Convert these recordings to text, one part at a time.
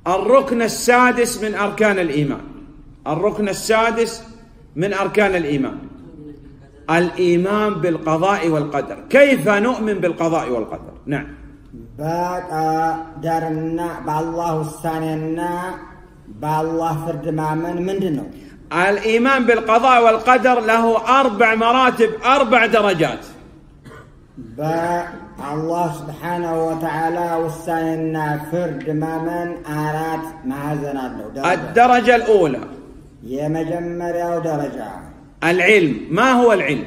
الركن السادس من أركان الإيمان. الركن السادس من أركان الإيمان الإيمان بالقضاء والقدر. كيف نؤمن بالقضاء والقدر؟ نعم. دارنا بالله الثانينا بالله فرد مامن من دنو. الإيمان بالقضاء والقدر له 4 مراتب، 4 درجات. الله سبحانه وتعالى والثانينا فرد مامن آرات معزنات. الدرجة الأولى يا مجمرة درجة العلم. ما هو العلم؟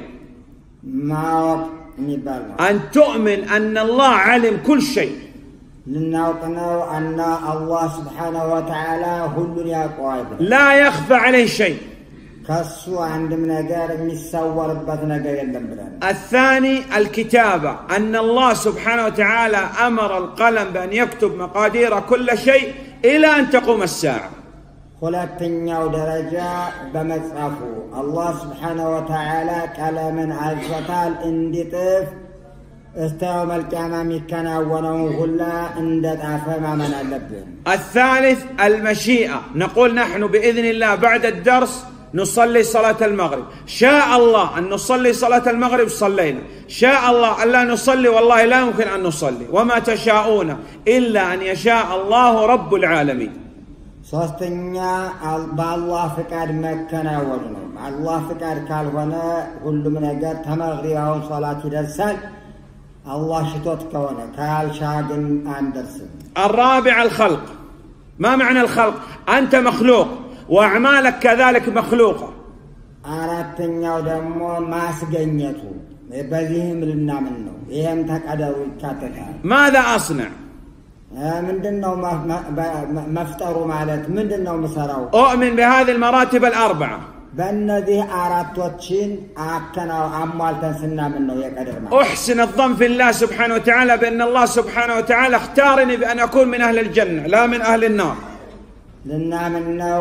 ما وقت نبال أن تؤمن أن الله علم كل شيء. لنوقنوا أن الله سبحانه وتعالى كل يقوى لا يخفى عليه شيء. كسو عند من أجار مسور بطن أجار. الثاني الكتابة، أن الله سبحانه وتعالى أمر القلم بأن يكتب مقادير كل شيء إلى أن تقوم الساعة. ሁለተኛው ደረጃ በመጻፉ አላህ Subhanahu Wa Ta'ala ቀለምን አዝቷል እንዲጥፍ እስከ የውመል ቂያማ የሚከናወነው ሁላ እንደጣፈ ማመን አለብን። الثالث المشيئة، نقول نحن بإذن الله بعد الدرس نصلي صلاة المغرب، شاء الله أن نصلي صلاة المغرب صلينا، شاء الله أن لا نصلي والله لا يمكن أن نصلي، وما تشاءون إلا أن يشاء الله رب العالمين. ሶስተኛ በአላህ ፍቃድ መከናወኑ ነው። አላህ ፍቃድ ካልሆነ ሁሉም ነገር ተመግሪባውን ሶላት ይደርሳል። الله شتوت كونه كال شاقن أندرسن. الرابع الخلق. ما معنى الخلق؟ أنت مخلوق وأعمالك كذلك مخلوقة. أردتني ودمو ما سجنيته بذيهم لنا منه إيهم تقدروا كاتها. ماذا أصنع؟ من دنو مفتروا مالت من دنو مسراو. أؤمن بهذه المراتب الأربعة. بأنذي أردتشين أكنا أموال تنسنا منه يقدر معه. أحسن الظن في الله سبحانه وتعالى بأن الله سبحانه وتعالى اختارني بأن أكون من أهل الجنة لا من أهل النار. لنا منه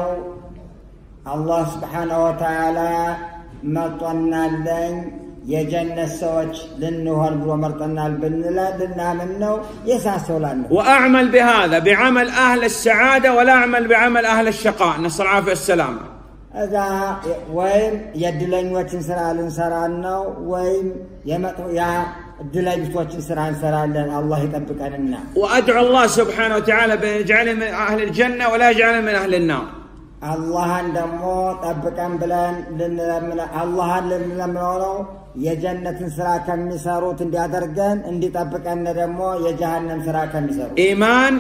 الله سبحانه وتعالى مطنا لن يجنة السوج لأنه هرب ومرطنا البنلا لنا منه يساسو لنا. وأعمل بهذا بعمل أهل السعادة ولا أعمل بعمل أهل الشقاء، نسأل العافية والسلامة. إذا وين يدلين وجه سرالن سرالنا وين يمتو يا دلين وجه سرالن سرالن الله يطبق لنا. وأدعو الله سبحانه وتعالى بأن يجعلني من أهل الجنة ولا يجعلني من أهل النار. الله عندما طبقا بلان الله لنمرو يجنة سرا كم مساروت اندي أدرجان اندي طبقا ندمو يجهنم سرا كم مساروت. إيمان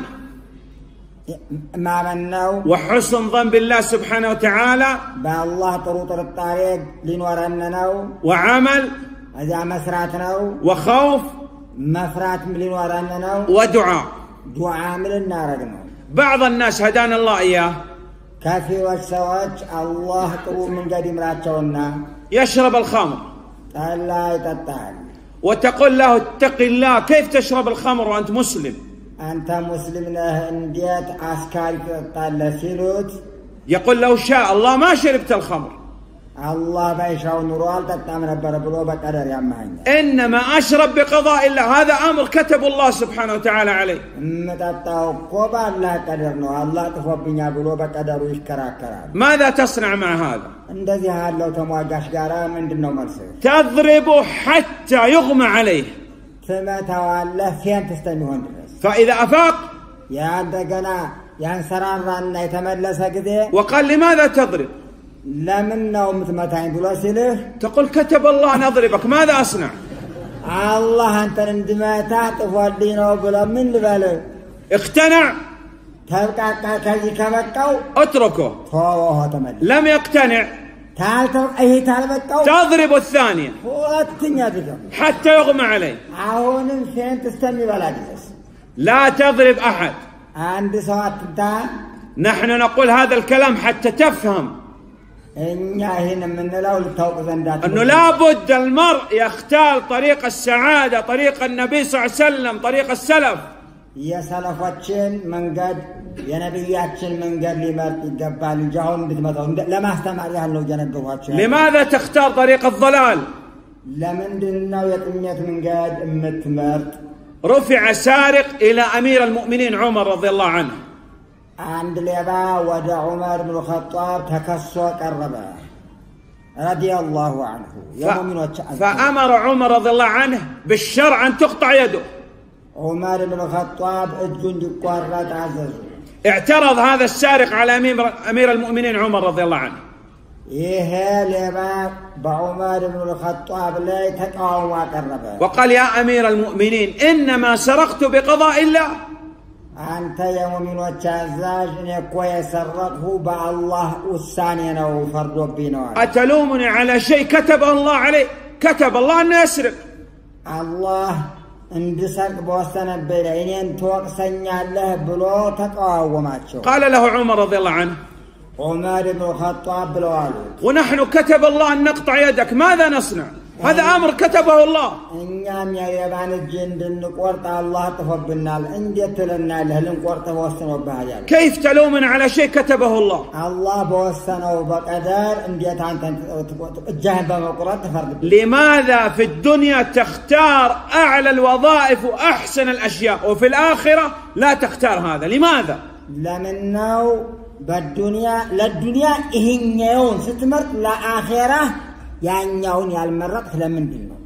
ما منو وحسن ظن بالله سبحانه وتعالى بالله طروط الطريق لنورننو وعمل إذا مسراتنو وخوف مفرات لنورننو ودعاء دعاء من النار. بعض الناس هدانا الله إياه كافي والسواج الله طرو من قديم راتشونا يشرب الخمر لا يتطعن وتقول له اتق الله، كيف تشرب الخمر وأنت مسلم؟ أنت مسلم له انديت عسكري تطلع سيروت يقول لو شاء الله ما شربت الخمر. الله بيشاو نروال تتعمل بربلو بقدر يا مهني. إنما أشرب بقضاء الله، هذا أمر كتب الله سبحانه وتعالى عليه. متتاو قوبا الله قدر نو الله تفوبنيا بلو بقدر ويشكراكرا. ماذا تصنع مع هذا؟ اندزي هالو تمواجش قارا من دنو مرسي. تضرب حتى يغمى عليه. ثم تولى فين تستنون درس. فإذا أفاق يا دقنا يا سران ران يتملس كذا. وقال لماذا تضرب؟ لا من نوم متين بلوسله. تقول كتب الله نضربك، ماذا أصنع؟ الله أنت عندما تعطف ودينا بلا من البلد. اقتنع؟ تبقى كذي كمكوا. اتركه. هو تملي. لم يقتنع. تعال أي تعال بكوا. تضرب الثانية. هو الدنيا بكوا. حتى يغمى عليه. عون فين تستني بلاديس. لا تضرب أحد. عند ساعة تا. نحن نقول هذا الكلام حتى تفهم. هنا من لو أنه لابد المرء يختار طريق السعادة، طريق النبي صلى الله عليه وسلم، طريق السلف. يا سلفاتشين من قد يا نبياتشين من قد لمرت الجبال جاهون بتمتعون لما استمع لها لو جنقواتشين. لماذا تختار طريق الضلال؟ لمن دنا يتميت من قد متمرت. رفع سارق إلى أمير المؤمنين عمر رضي الله عنه. عند ليبا ودع عمر بن الخطاب تكسو قربه رضي الله عنه. فأمر عمر رضي الله عنه بالشرع أن تقطع يده. عمر بن الخطاب اجن يقرط عزز. اعترض هذا السارق على أمير المؤمنين عمر رضي الله عنه. إيه لما بعمر بن الخطاب لا تقاوم وقربه. وقال يا أمير المؤمنين إنما سرقت بقضاء الله. أنت يا مؤمن وتعزاج نكوي سرقه بالله والثاني وفرد بينه. أتلومني على شيء كتبه الله عليه؟ كتب الله أن يسرق. الله عند سرق بوسنا بينين توقسني الله بلو تقاوماتشو. قال له عمر رضي الله عنه عمر بن الخطاب بلوالد ونحن كتب الله أن نقطع يدك ماذا نصنع؟ هذا أمر كتبه الله. إنيام يا يبان الجند نقورت الله تفبنا انديت لنا له نقورت بوسنا بهاجال. كيف تلومنا على شيء كتبه الله؟ الله بوسنا وبقدر انديت انت جهنم بقرات فرد. لماذا في الدنيا تختار أعلى الوظائف وأحسن الأشياء وفي الآخرة لا تختار هذا؟ لماذا؟ لمنه بالدنيا للدنيا إهنيون ستمرت لآخرة يعني يالمرت لمن دينه.